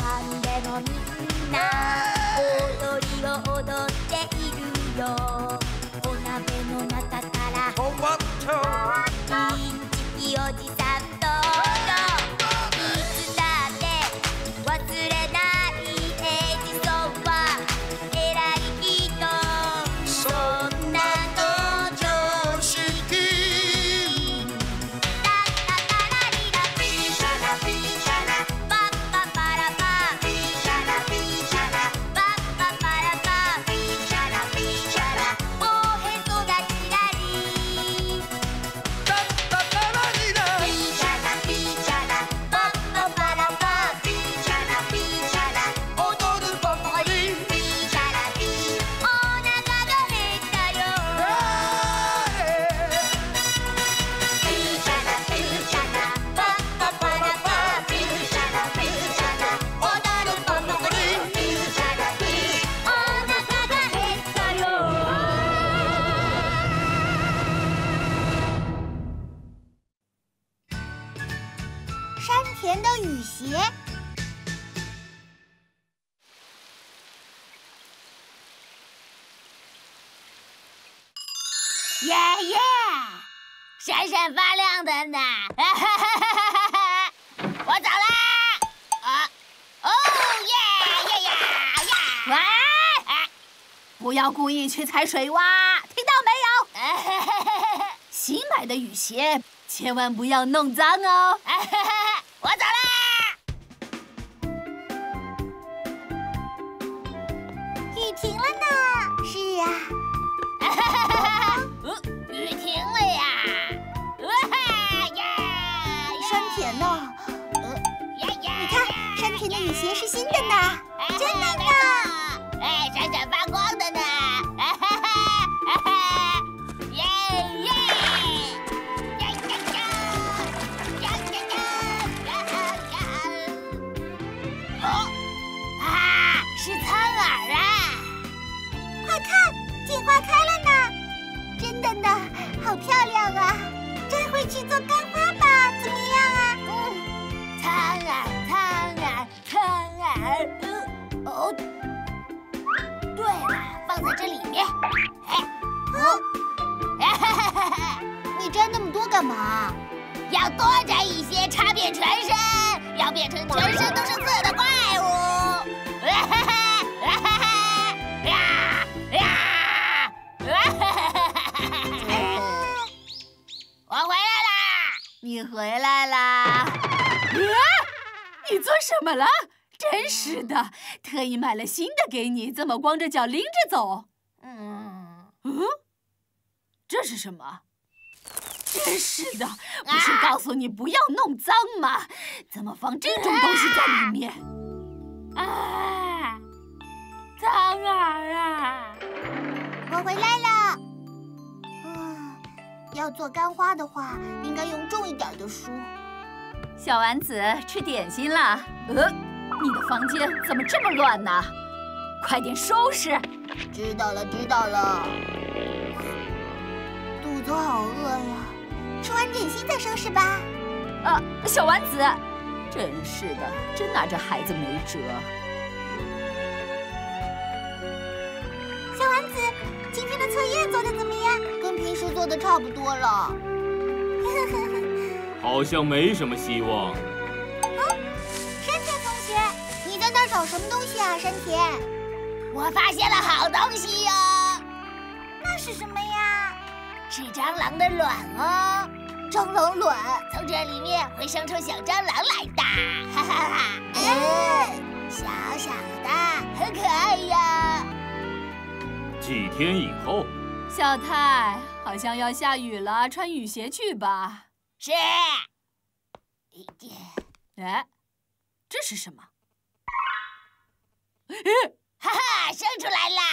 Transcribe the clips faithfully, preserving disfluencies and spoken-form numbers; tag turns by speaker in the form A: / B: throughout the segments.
A: 飯でもみんな踊りを踊っているよ。お鍋の中からインチキおじさん登場。いつだって忘れないエジソンは偉い人。そんなの常識。タッタタラリラピーシャラピーシャラパッパパラパピーシャラピーシャラパッパパラパピーシャラピーシャラおへそがキラリタッタタラリラピーシャラピーシャラパッパパラパピーシャラピーシャラ踊るばかりピーシャラピーお腹が減ったよピーシャラピーシャラパッパパラパピーシャラピーシャラ踊るばかりピーシャラピーお腹が減ったよ。
B: 山田的雨鞋。
C: 耶耶，闪闪发亮的呢！哈哈哈哈哈哈！我走啦！啊，哦耶耶呀呀！
D: 喂，不要故意去踩水洼，听到没有？新买的雨鞋千万不要弄脏哦。
C: 我走啦！
B: 雨停了呢。是啊。
C: 呃雨停了呀！哇呀！
B: 山田呢？呃，
C: 呀呀！
B: 你看，山田的雨鞋是新的呢，真的呢。
C: 哎，闪闪发光的呢！哈哈哈哈！耶耶！呀呀呀！呀呀呀！呀呀！哦，啊，是苍耳啊！
B: 快看，锦花开了呢！真的呢，好漂亮啊！摘回去做干花吧，怎么样啊？
C: 嗯，苍耳，苍耳，苍耳。呃，哦，对了，放在这里面。哎，
B: 哦，你摘那么多干嘛？
C: 要多摘一些，插遍全身，要变成全身都是刺的怪物。呀呀！我回来啦！
D: 你回来啦！啊，你做什么了？真是的，特意买了新的给你，怎么光着脚拎着走？
C: 嗯
D: 嗯，这是什么？真是的，不是告诉你不要弄脏吗？怎么放这种东西在里面？
C: 啊，苍耳啊！
B: 我回来了。嗯，要做干花的话，应该用重一点的书。
D: 小丸子，吃点心了。呃，你的房间怎么这么乱呢？快点收拾！
B: 知道了，知道了。肚子好饿呀，吃完点心再收拾吧。
D: 啊，小丸子，真是的，真拿这孩子没辙。
B: 小丸子，今天的测验做的怎么样？跟平时做的差不多了。
E: 好像没什么希望。
B: 啊，山田同学，你在那儿找什么东西啊？山田，
C: 我发现了好东西哟！
B: 那是什么呀？
C: 是蟑螂的卵哦。
B: 蟑螂卵，
C: 从这里面会生出小蟑螂来的，哈哈哈！
B: 嗯，
C: 小小的，很可爱呀。
E: 几天以后，
D: 小太，好像要下雨了，穿雨鞋去吧。
C: 是。
D: 哎，这是什么？
C: 哈哈，生出来啦！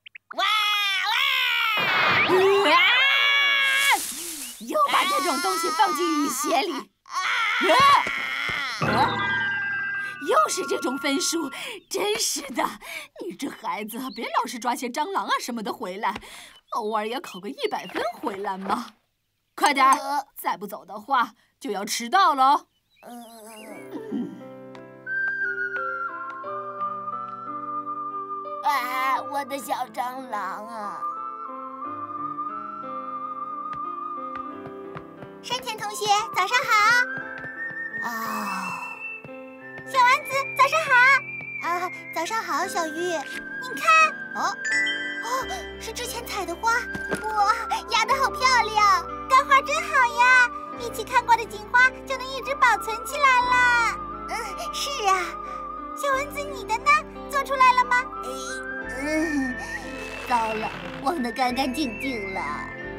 C: 哇哇！
D: 啊！又把这种东西放进雨鞋里。啊！啊！又是这种分数，真是的！你这孩子，别老是抓些蟑螂啊什么的回来，偶尔也考个一百分回来嘛。快点儿，再不走的话就要迟到了。嗯。
C: 啊，我的小蟑螂啊！
B: 山田同学，早上好。
C: 啊，
B: 小丸子，早上好。啊，早上好，小玉。你看，哦，哦，是之前采的花，哇，压得好漂亮，干花真好呀！一起看过的锦花就能一直保存起来了。嗯，是啊。小丸子，你的呢？做出来了吗？嗯，糟了，忘得干干净净了。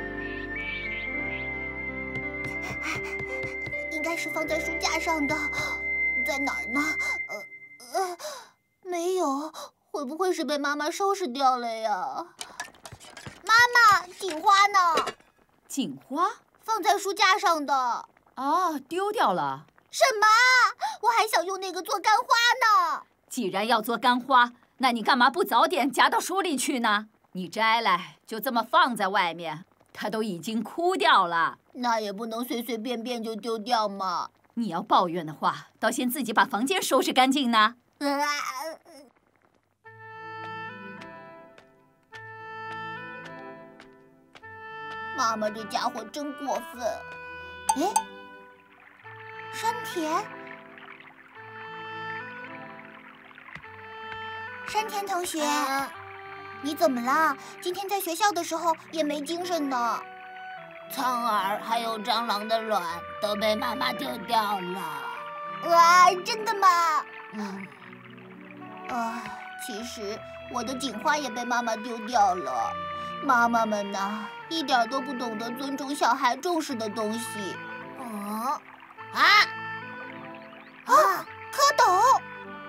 B: 应该是放在书架上的，在哪儿呢？呃呃，没有，会不会是被妈妈收拾掉了呀？妈妈，锦花呢？
F: 锦花
B: 放在书架上的。
F: 啊，丢掉了。
B: 什么？我还想用那个做干花呢。
F: 既然要做干花，那你干嘛不早点夹到书里去呢？你摘来就这么放在外面，它都已经枯掉了。
B: 那也不能随随便便就丢掉嘛。
F: 你要抱怨的话，倒先自己把房间收拾干净呢。
B: 啊，妈妈这家伙真过分。哎，山田，山田同学，
C: 啊
B: 你怎么了？今天在学校的时候也没精神呢。
C: 苍耳还有蟑螂的卵都被妈妈丢掉了。
B: 哇，真的吗？
C: 嗯，
B: 啊，其实我的锦花也被妈妈丢掉了。妈妈们呢，一点都不懂得尊重小孩重视的东西。
C: 哦，啊
B: 啊，蝌蚪！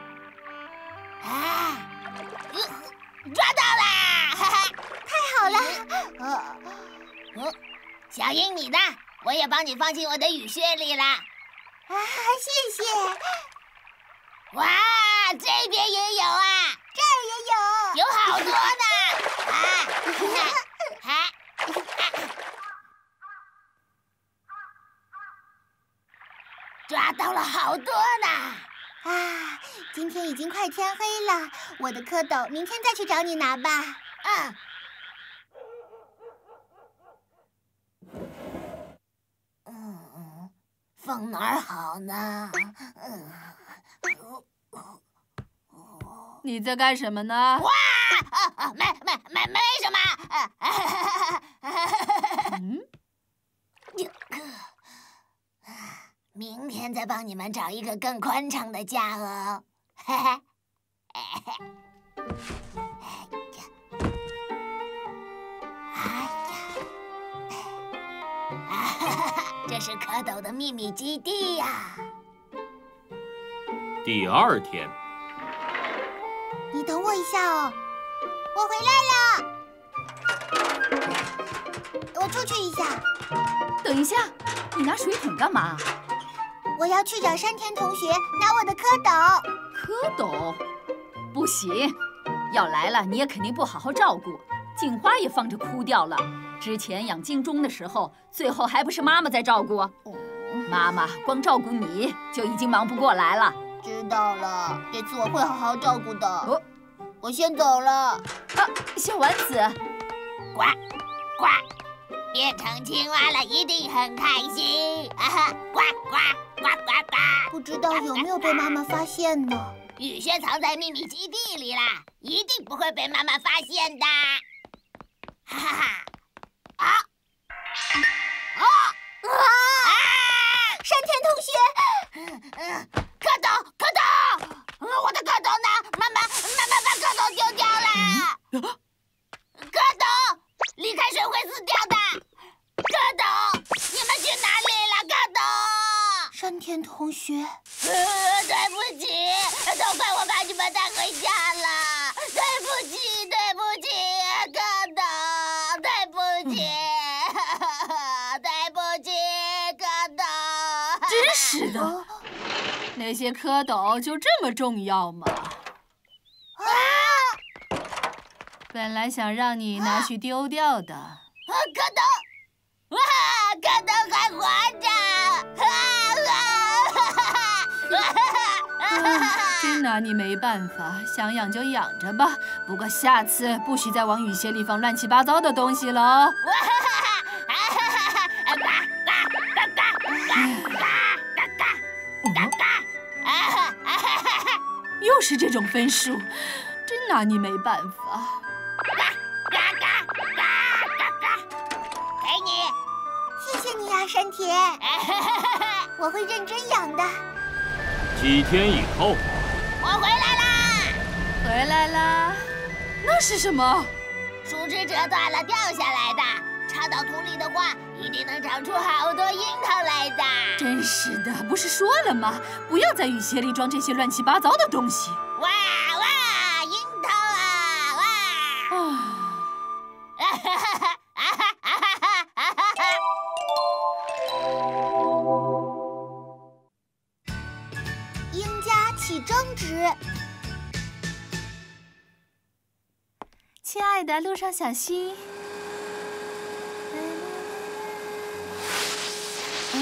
C: 啊，呃抓到啦！哈哈，
B: 太好了！啊，
C: 嗯，小英你的，我也帮你放进我的雨靴里啦。
B: 啊，谢谢。
C: 哇，这边也有啊，
B: 这儿也有。
C: 有好多呢！啊，啊，抓到了好多呢！
B: 啊，今天已经快天黑了，我的蝌蚪明天再去找你拿吧。
C: 嗯。嗯，放哪儿好呢？嗯。
D: 你在干什么呢？
C: 哇！啊啊，没没没没什么。啊
D: 嗯，
C: 明天再帮你们找一个更宽敞的家哦。嘿嘿。哎呀！啊，这是蝌蚪的秘密基地呀。
E: 第二天，
B: 你等我一下哦，我回来了。我出去一下。
F: 等一下，你拿水桶干嘛？
B: 我要去找山田同学拿我的蝌蚪。
F: 蝌蚪？不行，要来了你也肯定不好好照顾。锦花也放着枯掉了。之前养金钟的时候，最后还不是妈妈在照顾？妈妈光照顾你就已经忙不过来了。
B: 知道了，这次我会好好照顾的。
F: 哦，
B: 我先走了。
F: 啊，小丸子，
C: 呱呱，变成青蛙了，一定很开心！啊哈，呱呱呱呱呱！
B: 不知道有没有被妈妈发现呢？
C: 雨靴藏在秘密基地里啦，一定不会被妈妈发现的。哈哈哈！啊啊啊！
B: 山田同学，
C: 嗯，蝌蚪，蝌蚪，我的蝌蚪呢？妈妈，妈妈把蝌蚪丢掉了。蝌蚪，离开水会死掉的。蝌蚪，你们去哪里了？蝌蚪。
B: 山田同学，
C: 呃，对不起，都怪我把你们带回家了。对不起，对不起，蝌蚪，对不起，对不起，蝌蚪。
D: 真是的，那些蝌蚪就这么重要吗？
C: 啊！
D: 本来想让你拿去丢掉的。
C: 啊，蝌蚪！哇，蝌蚪还活着！啊啊！哈哈哈哈哈哈！
D: 真拿你没办法，想养就养着吧。不过下次不许再往雨鞋里放乱七八糟的东西了哦。又是这种分数，真拿你没办法。
C: 给你，
B: 谢谢你啊，山田，我会认真养的。
E: 几天以后，
C: 我回来啦！
D: 回来啦？那是什么？
C: 树枝折断了掉下来的，插到土里的话，一定能长出好多樱桃来的。
D: 真是的，不是说了吗？不要在雨鞋里装这些乱七八糟的东西。
C: 哇哇，樱桃啊！哇！
D: 啊！
B: 鹰家起争执。
D: 亲爱的，路上小心。嗯？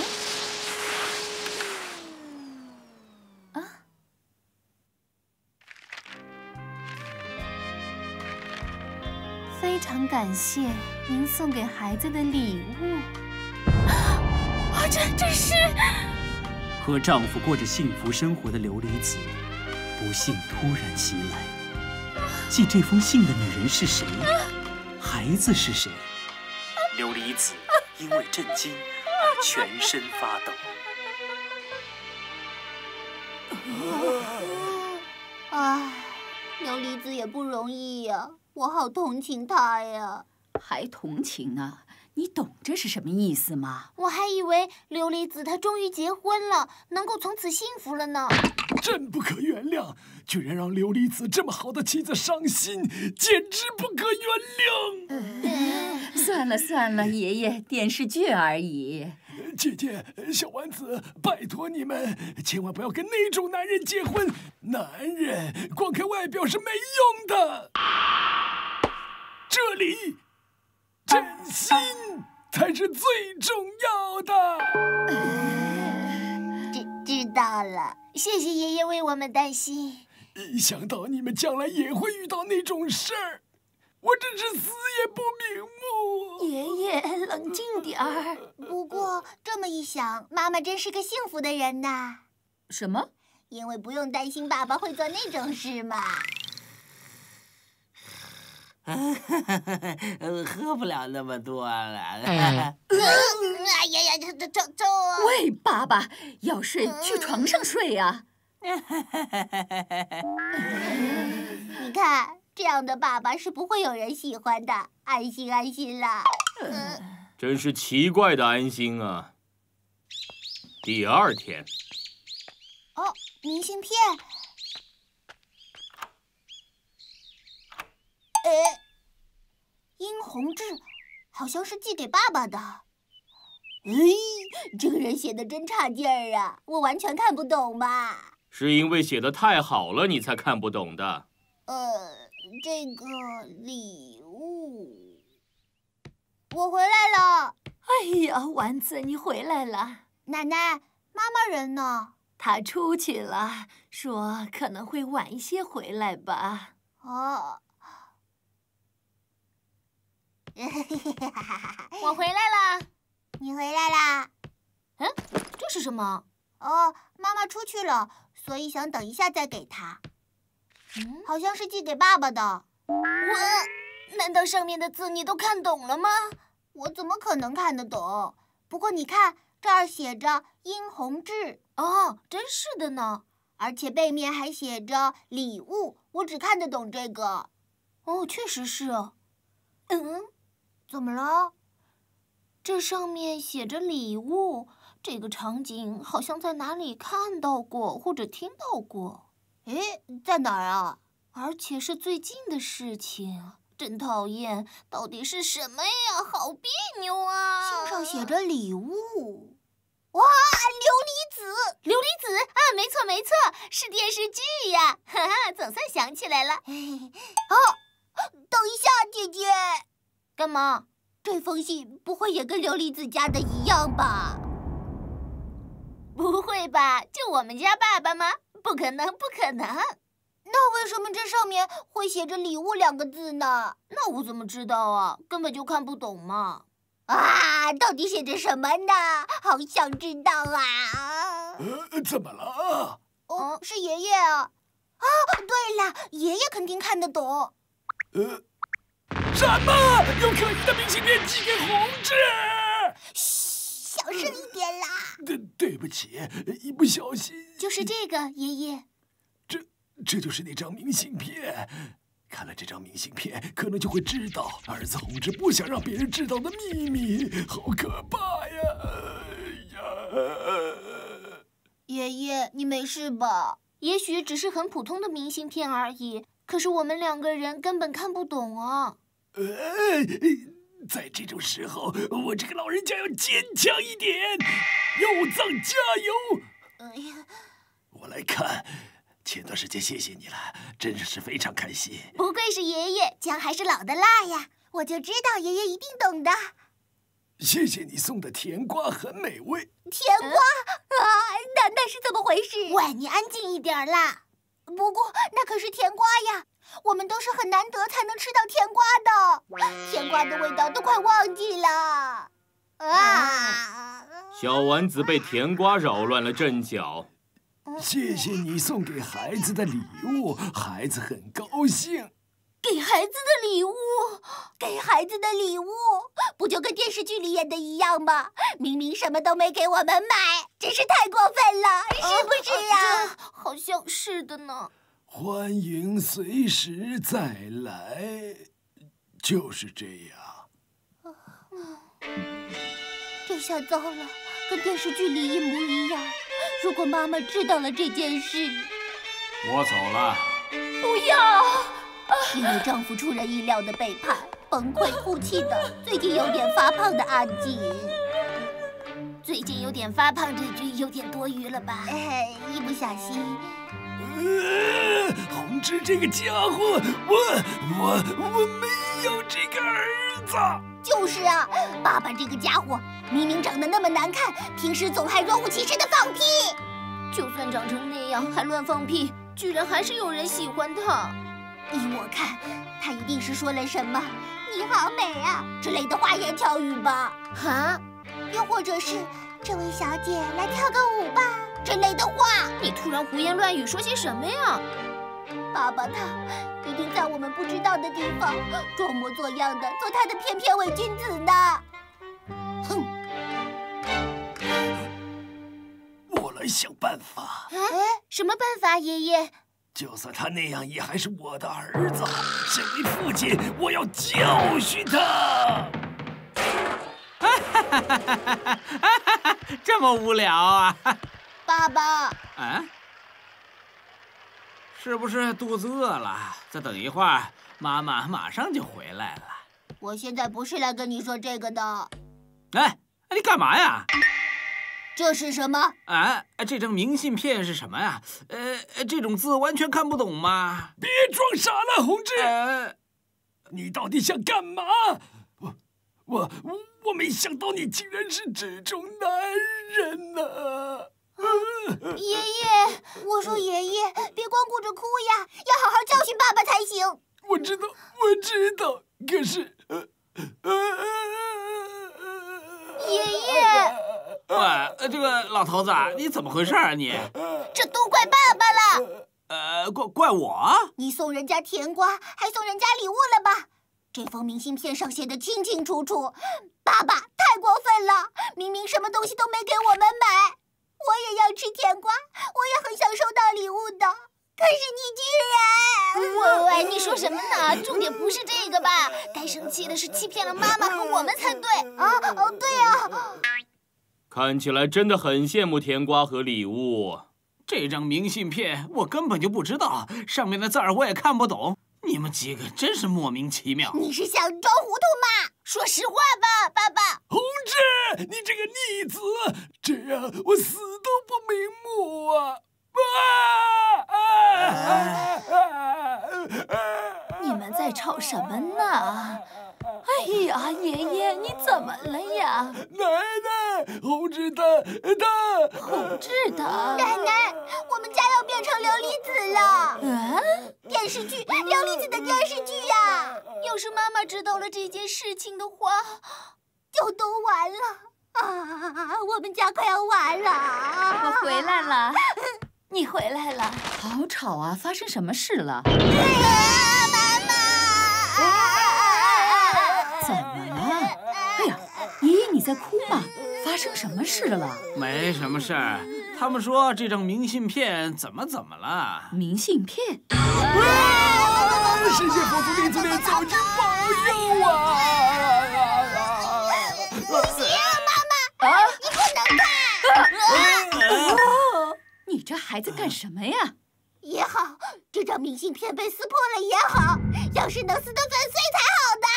D: 啊？非常感谢您送给孩子的礼物。啊，这这是
G: 和丈夫过着幸福生活的琉璃子，不幸突然袭来。寄这封信的女人是谁？孩子是谁？琉璃子因为震惊而全身发抖。
B: 啊，琉璃子也不容易呀，我好同情她呀。
F: 还同情呢？你懂这是什么意思吗？
B: 我还以为琉璃子她终于结婚了，能够从此幸福了呢。
H: 真不可原谅，居然让琉璃子这么好的妻子伤心，简直不可原谅。
F: 算了算了，爷爷，电视剧而已。
H: 姐姐，小丸子，拜托你们，千万不要跟那种男人结婚。男人光看外表是没用的，这里真心才是最重要的。
B: 知知道了，谢谢爷爷为我们担心。
H: 一想到你们将来也会遇到那种事儿，我真是死也不瞑目。
D: 爷爷，冷静点儿。
B: 不过这么一想，妈妈真是个幸福的人呐。
F: 什么？
B: 因为不用担心爸爸会做那种事嘛。
I: 喝不了那么多了。
C: 哎呀呀，这这这这！
F: 喂，爸爸，要睡去床上睡呀。
B: 你看，这样的爸爸是不会有人喜欢的。安心安心啦。
E: 真是奇怪的安心啊。第二天。
B: 哦，明信片。哎，殷弘志，好像是寄给爸爸的。哎，这个人写的真差劲儿啊，我完全看不懂嘛。
E: 是因为写的太好了，你才看不懂的。
B: 呃，这个礼物，我回来了。
D: 哎呀，丸子，你回来了。
B: 奶奶，妈妈人呢？
D: 她出去了，说可能会晚一些回来吧。
B: 哦。
C: 我回来啦！
B: 你回来啦？
C: 嗯，这是什么？
B: 哦，妈妈出去了，所以想等一下再给她。嗯，好像是寄给爸爸的。
C: 我，难道上面的字你都看懂了吗？
B: 我怎么可能看得懂？不过你看，这儿写着殷弘志。
C: 哦，真是的呢。
B: 而且背面还写着礼物，我只看得懂这个。
C: 哦，确实是哦。
B: 嗯。怎么了？
C: 这上面写着礼物，这个场景好像在哪里看到过或者听到过。
B: 诶，在哪儿啊？
C: 而且是最近的事情，真讨厌！到底是什么呀？好别扭啊！
B: 信上写着礼物。哇，琉璃子！
C: 琉璃子啊，没错没错，是电视剧呀！哈哈，总算想起来了。
B: 哦，等一下，姐姐。
C: 干嘛？
B: 这封信不会也跟琉璃子家的一样吧？
C: 不会吧？就我们家爸爸吗？ 不可能，不可能！
B: 那为什么这上面会写着“礼物”两个字呢？
C: 那我怎么知道啊？根本就看不懂嘛！
B: 啊，到底写着什么呢？好想知道啊！
H: 呃，怎么了？
B: 哦，是爷爷啊！啊，对了，爷爷肯定看得懂。
H: 呃，什么？用可疑的明信片寄给红志？
B: 嘘，小声一点啦。
H: 对，对不起，一不小心。
B: 就是这个，爷爷。
H: 这，这就是那张明信片。看了这张明信片，可能就会知道儿子红志不想让别人知道的秘密，好可怕呀！呀！
B: 爷爷，你没事吧？
C: 也许只是很普通的明信片而已，可是我们两个人根本看不懂啊。
H: 呃，在这种时候，我这个老人家要坚强一点，幼藏加油！
B: 哎呀，
H: 我来看。前段时间谢谢你了，真是非常开心。
B: 不愧是爷爷，姜还是老的辣呀！我就知道爷爷一定懂的。
H: 谢谢你送的甜瓜很美味。
B: 甜瓜、嗯、啊，那那是怎么回事？
C: 喂，你安静一点啦！
B: 不过那可是甜瓜呀，我们都是很难得才能吃到甜瓜的，甜瓜的味道都快忘记了。啊！
E: 小丸子被甜瓜扰乱了阵脚。
H: 谢谢你送给孩子的礼物，孩子很高兴。
B: 给孩子的礼物，给孩子的礼物，不就跟电视剧里演的一样吗？明明什么都没给我们买，真是太过分了，是不是呀？
C: 啊、好像是的呢。
H: 欢迎随时再来，就是这样。
B: 这下糟了，跟电视剧里一模一样。如果妈妈知道了这件事，
E: 我走了。
B: 不要！因为丈夫出人意料的背叛，崩溃哭泣的，最近有点发胖的阿锦。
C: 最近有点发胖这句有点多余了吧？
B: 哎，一不小心。
H: 呃，红志这个家伙，我我我没有这个儿子。
B: 就是啊，爸爸这个家伙明明长得那么难看，平时总还若无其事的放屁。
C: 就算长成那样还乱放屁，居然还是有人喜欢他。
B: 依我看，他一定是说了什么“你好美啊”之类的花言巧语吧？
C: 哈，
B: 又或者是“这位小姐来跳个舞吧”之类的话。
C: 你突然胡言乱语说些什么呀？
B: 爸爸他一定在我们不知道的地方装模作样的做他的翩翩伪君子呢。哼！
H: 我来想办法。
C: 哎，什么办法，爷爷？
H: 就算他那样，也还是我的儿子。身为父亲，我要教训他。
I: 这么无聊啊！
B: 爸爸。
I: 啊？是不是肚子饿了？再等一会儿，妈妈马上就回来了。
B: 我现在不是来跟你说这个的。
I: 哎，你干嘛呀？
B: 这是什么？
I: 啊，这张明信片是什么呀？呃，这种字完全看不懂吗？
H: 别装傻了，红志！
I: 呃，
H: 你到底想干嘛？我我我没想到你竟然是这种男人呢、啊！
B: 爷爷，我说爷爷，别光顾着哭呀，要好好教训爸爸才行。
H: 我知道，我知道，可是，呃呃，
B: 爷爷。
I: 喂，这个老头子，你怎么回事啊你？
B: 这都怪爸爸了。
I: 呃，怪怪我？
B: 你送人家甜瓜，还送人家礼物了吧？这封明信片上写的清清楚楚，爸爸太过分了，明明什么东西都没给我们买。我也要吃甜瓜，我也很想收到礼物的，可是你居然……
C: 喂喂，你说什么呢？重点不是这个吧？该生气的是欺骗了妈妈和我们才对
B: 啊！哦，对啊。
E: 看起来真的很羡慕甜瓜和礼物。
I: 这张明信片我根本就不知道，上面的字儿我也看不懂。你们几个真是莫名其妙。
B: 你是想装糊涂吗？
C: 说实话吧，爸爸。
H: 红志，你这个逆子，这样我死都不瞑目啊！啊啊
D: 啊！你们在吵什么呢？哎呀，爷爷，你怎么了呀？
H: 奶奶，红志他他
D: 红志他，
B: 奶奶，我们家要变变成琉璃子了。
D: 嗯，
B: 电视剧，琉璃子的电视剧呀！
D: 要是妈妈知道了这件事情的话，
B: 就都完了啊！我们家快要完了。
F: 我回来了，
D: 你回来了。
F: 好吵啊！发生什么事了？
B: 妈妈！
F: 怎么了？哎呀，咦，你在哭吗？发生什么事了？
I: 没什么事儿。他们说这张明信片怎么怎么了？
F: 明信片？
H: 啊！世界佛祖立足联走进保佑啊！
B: 不行，妈妈，啊、你不能看！
F: 啊啊、你这孩子干什么呀？
B: 也好，这张明信片被撕破了也好，要是能撕得粉碎才好的。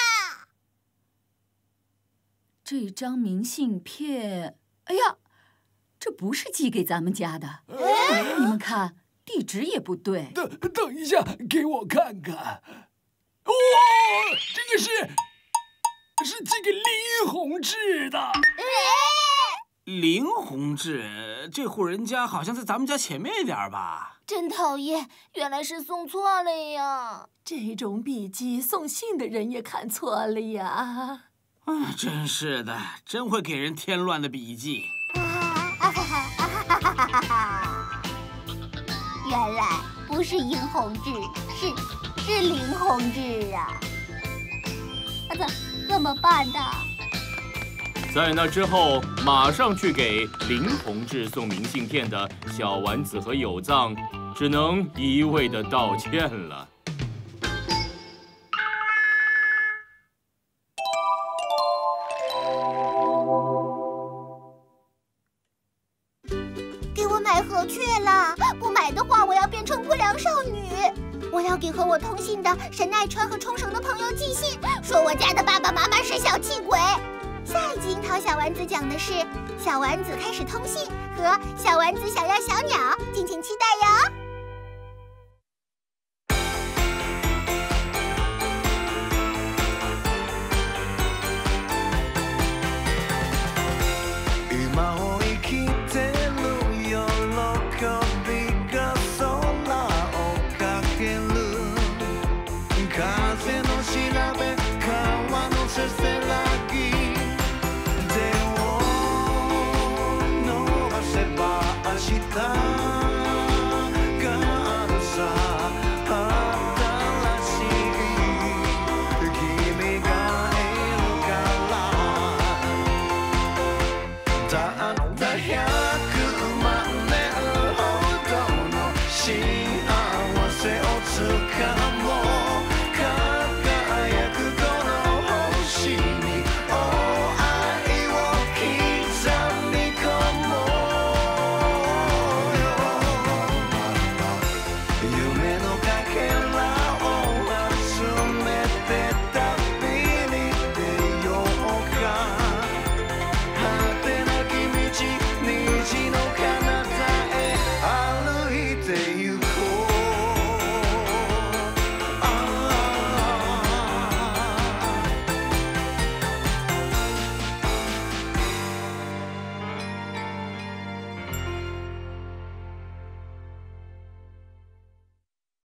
F: 这张明信片，哎呀，这不是寄给咱们家的。哎、你们看，地址也不对。
H: 等等一下，给我看看。哇，这个是是寄给林宏志的。
I: 林宏志，这户人家好像在咱们家前面一点吧？
D: 真讨厌，原来是送错了呀！这种笔记送信的人也看错了呀！
I: 啊，真是的，真会给人添乱的笔记。
B: 原来不是殷宏志，是是林宏志啊！怎怎么办呢？
E: 在那之后，马上去给林宏志送明信片的小丸子和有藏，只能一味的道歉了。
B: 给我买盒去了，不买的话，我要变成不良少女。我要给和我通信的神奈川和冲绳的朋友寄信，说我家的爸爸妈妈是小气鬼。下一集樱桃小丸子讲的是小丸子开始通信和小丸子想要小鸟，敬请期待哟。
J: 風